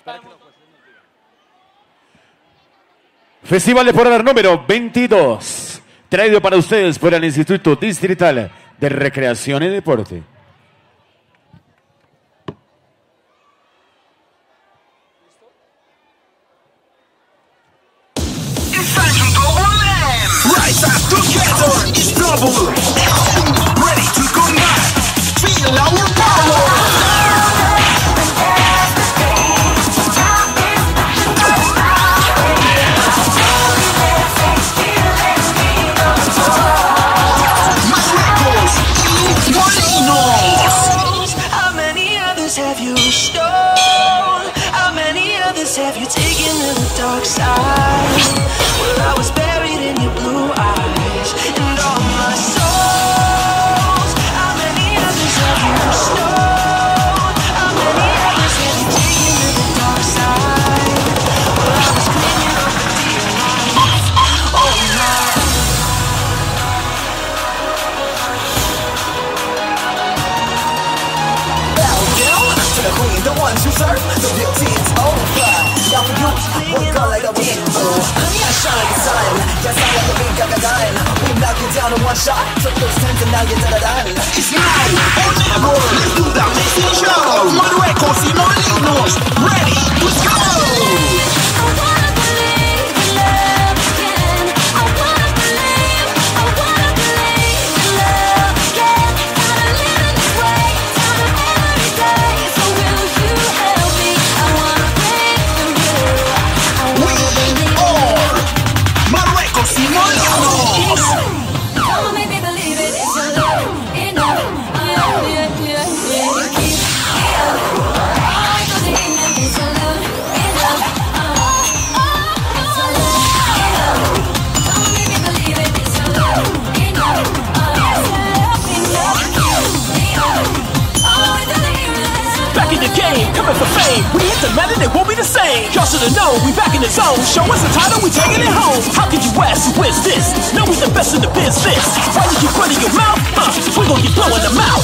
Festival de Polar número 22, traído para ustedes por el Instituto Distrital de Recreación y Deporte. Rise up together, it's trouble. Ready to combat, feel our power. How many others have you stole? How many others have you taken to the dark side? Well, I was buried in your blue eyes and all my souls. How many others have you stole? How many others have you taken to the dark side? Well, I was clinging on for dear life. Oh my. To the queen, the one you serve, the beauty is over. Now for you, work on like a wind. Honey, I shine like the sun. Yes, I am the big guy dying. We knock you down in one shot. Took those 10s and now you're done. It's now or never. Let's do that amazing show. Marruecos y Molinos, ready, let's go. Coming for fame, we hit the melon, it won't be the same. Y'all should've known, we back in the zone. Show us the title, we taking it home. How could you ask who is this? No, we the best in the business. Why you keep running your mouth? We gon' get blowing them out.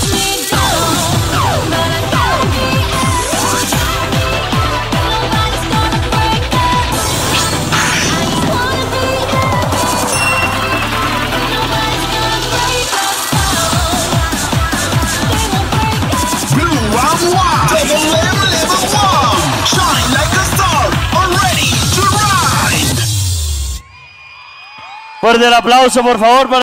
Shine like a star, or ready to ride. Fuerte el aplauso, por favor, para